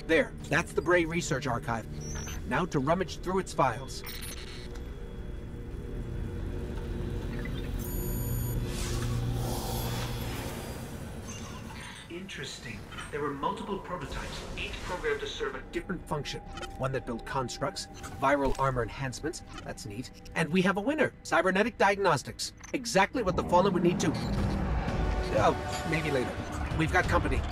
There, that's the Bray Research Archive. Now to rummage through its files. Interesting. There were multiple prototypes, each programmed to serve a different function. One that built constructs, viral armor enhancements, that's neat. And we have a winner, cybernetic diagnostics. Exactly what the Fallen would need to... Oh, maybe later. We've got company.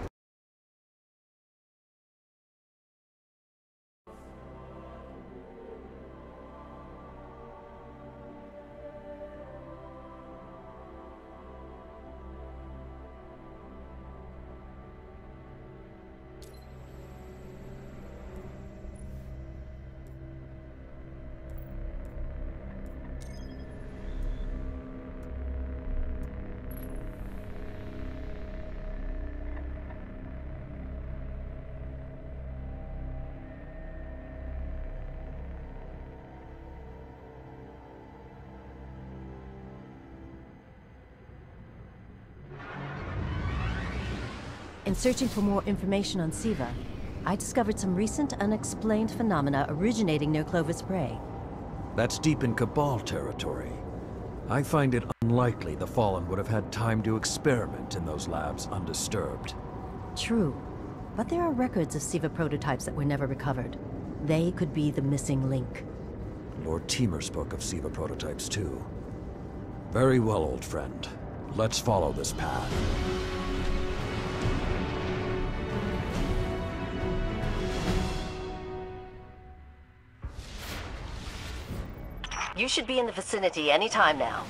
In searching for more information on Siva, I discovered some recent unexplained phenomena originating near Clovis Bray. That's deep in Cabal territory. I find it unlikely the Fallen would have had time to experiment in those labs undisturbed. True, but there are records of Siva prototypes that were never recovered. They could be the missing link. Lord Teemer spoke of Siva prototypes too. Very well, old friend. Let's follow this path. You should be in the vicinity any time now.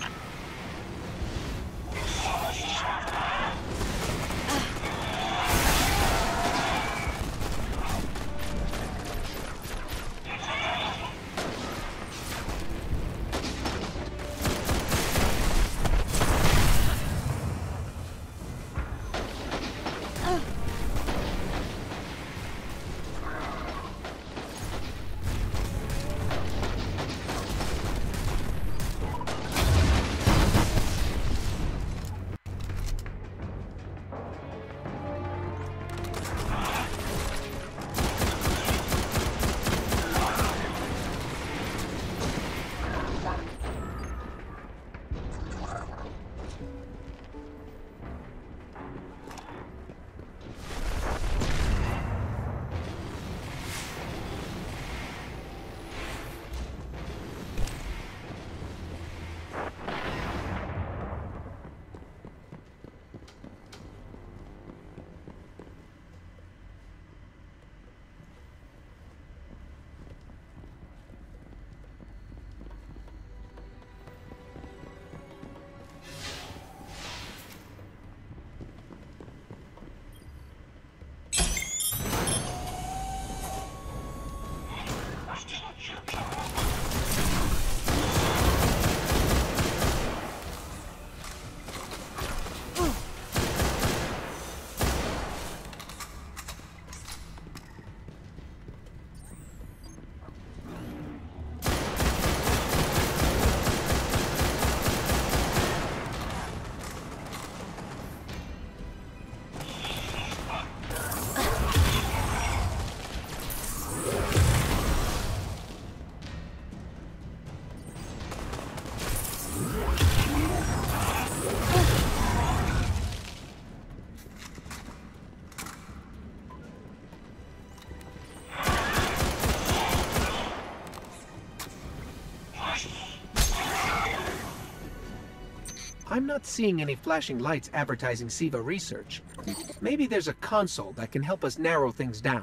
I'm not seeing any flashing lights advertising Siva research. Maybe there's a console that can help us narrow things down.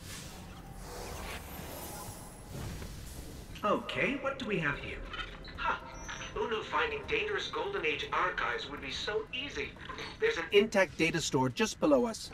Okay, what do we have here? Huh. Who knew finding dangerous Golden Age archives would be so easy? There's an intact data store just below us.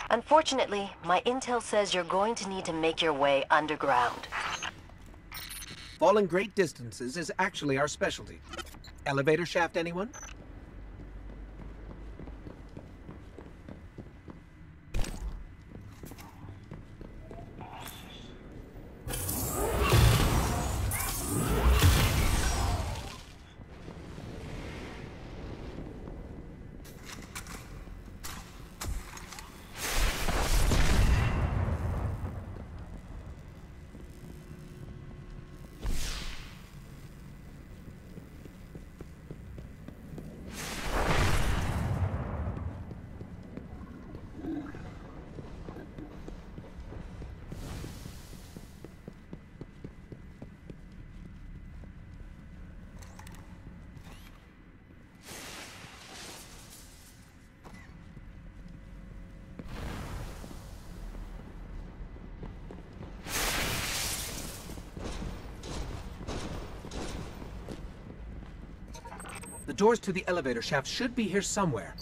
Unfortunately, my intel says you're going to need to make your way underground. Falling great distances is actually our specialty. Elevator shaft, anyone? The doors to the elevator shaft should be here somewhere.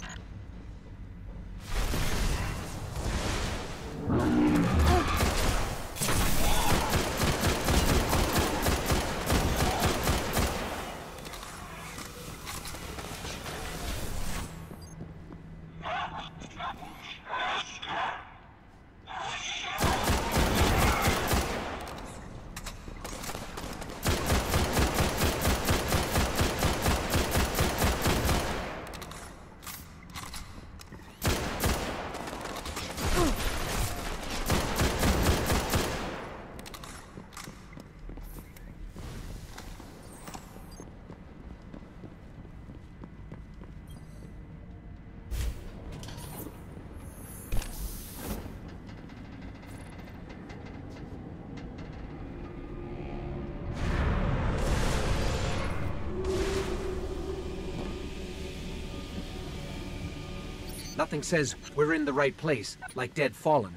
Nothing says we're in the right place, like Dead Fallen.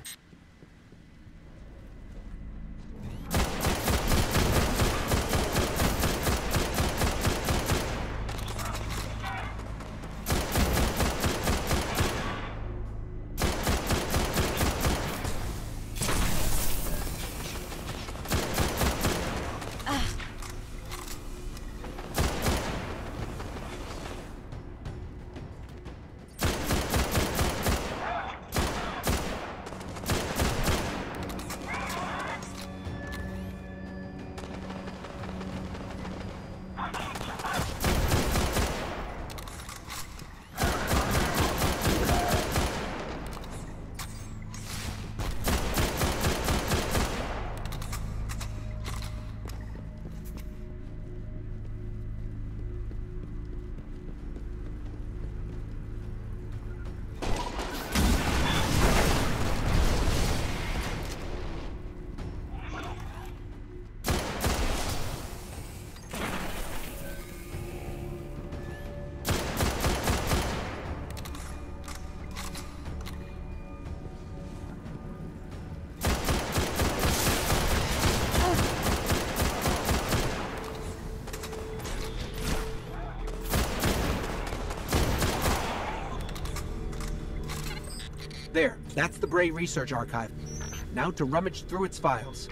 There, that's the Bray Research Archive. Now to rummage through its files.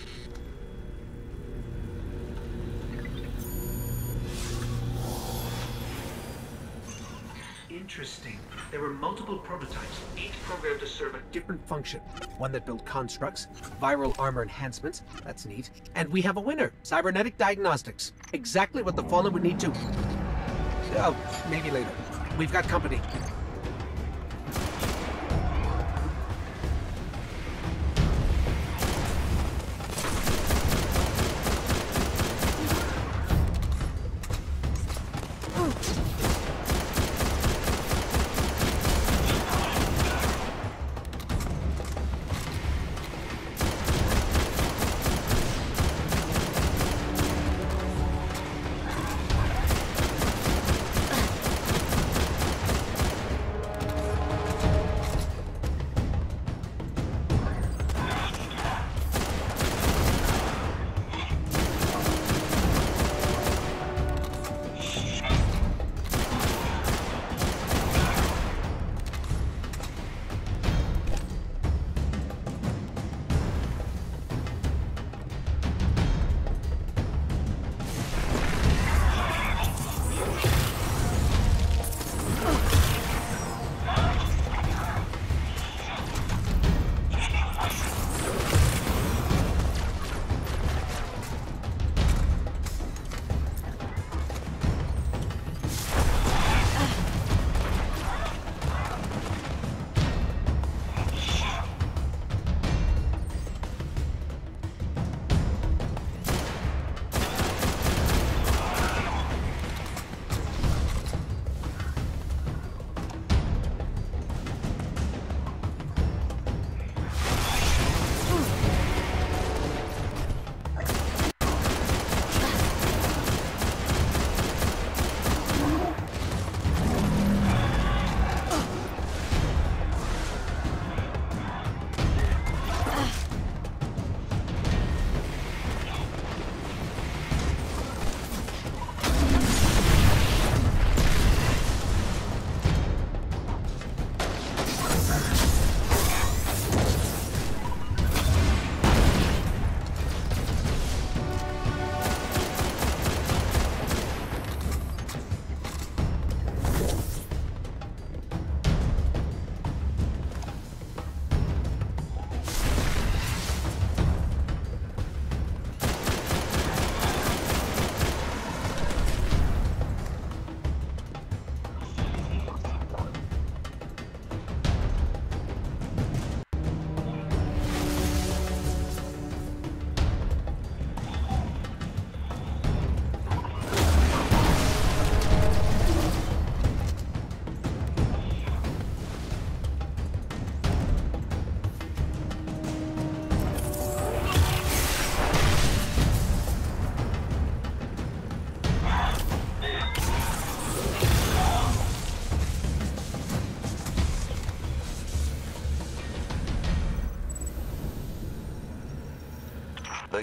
Interesting. There were multiple prototypes, each programmed to serve a different function. One that built constructs, viral armor enhancements, that's neat. And we have a winner, cybernetic diagnostics. Exactly what the Fallen would need to... Oh, maybe later. We've got company.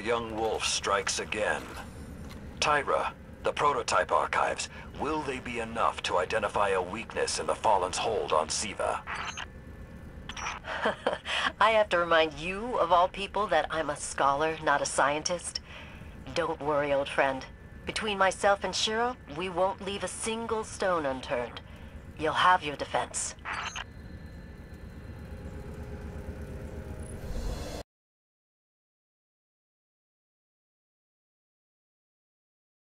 young wolf strikes again. Tyra, the prototype archives, will they be enough to identify a weakness in the Fallen's hold on Siva? I have to remind you, of all people, that I'm a scholar, not a scientist. Don't worry, old friend. Between myself and Shiro, we won't leave a single stone unturned. You'll have your defense.